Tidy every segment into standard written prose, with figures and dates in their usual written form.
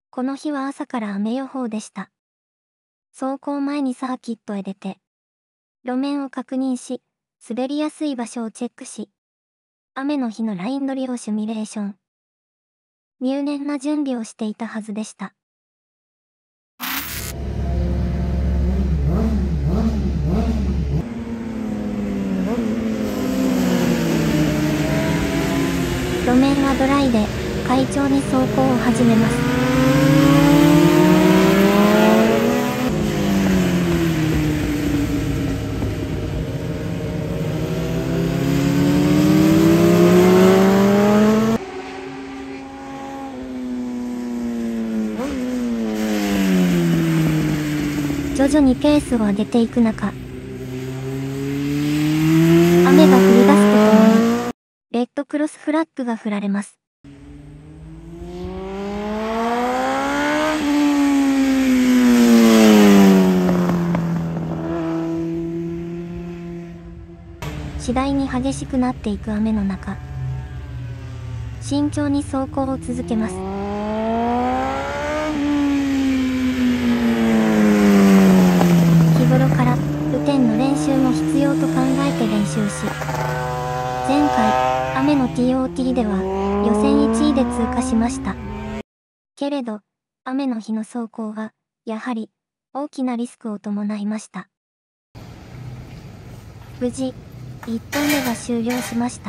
この日は朝から雨予報でした。走行前にサーキットへ出て、路面を確認し、滑りやすい場所をチェックし、雨の日のライン取りをシミュレーション。入念な準備をしていたはずでした。路面はドライで、快調に走行を始めます。徐々にペースを上げていく中、雨が降り出すとともに、レッドクロスフラッグが振られます。次第に激しくなっていく雨の中、慎重に走行を続けます。日頃から雨天の練習も必要と考えて練習し、前回雨の TOT では予選1位で通過しました。けれど雨の日の走行はやはり大きなリスクを伴いました。無事1本目が終了しました。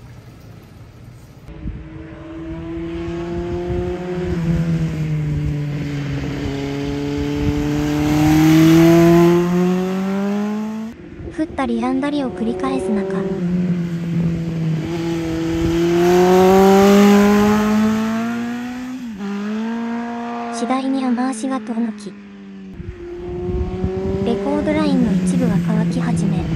降ったり止んだりを繰り返す中、次第に雨足が遠のき、レコードラインの一部が乾き始め、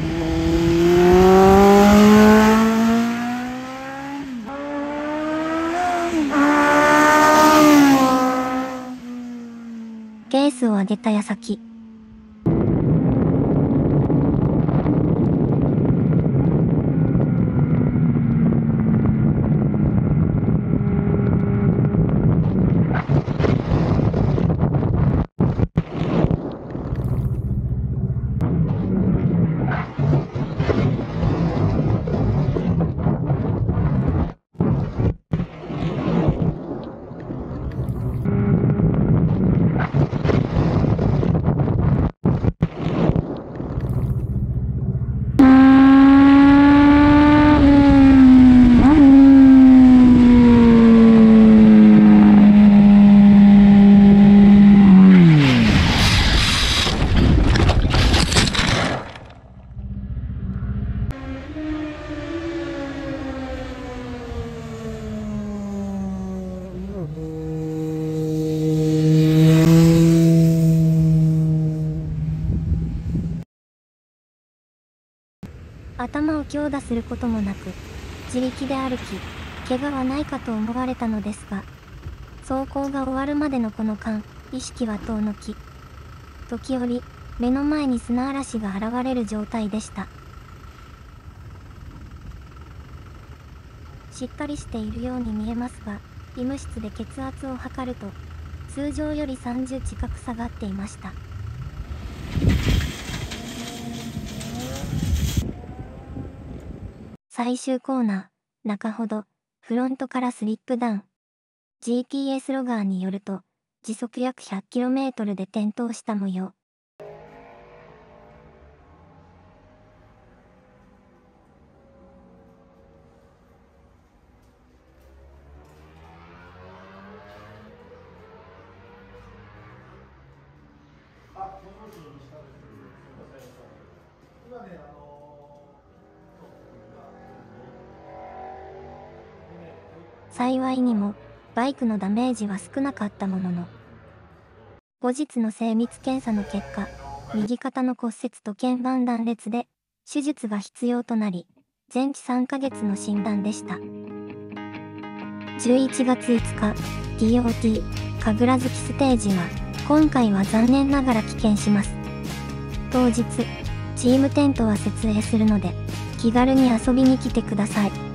ペースを上げた矢先、頭を強打することもなく、自力で歩き、怪我はないかと思われたのですが、走行が終わるまでのこの間、意識は遠のき、時折、目の前に砂嵐が現れる状態でした。しっかりしているように見えますが、医務室で血圧を測ると、通常より30近く下がっていました。最終コーナー、中ほど、フロントからスリップダウン。GPS ロガーによると、時速約 100km で転倒した模様。幸いにも、バイクのダメージは少なかったものの、後日の精密検査の結果、右肩の骨折と腱板断裂で、手術が必要となり、全治3ヶ月の診断でした。11月5日、TOT、神楽月ステージは、今回は残念ながら棄権します。当日、チームテントは設営するので、気軽に遊びに来てください。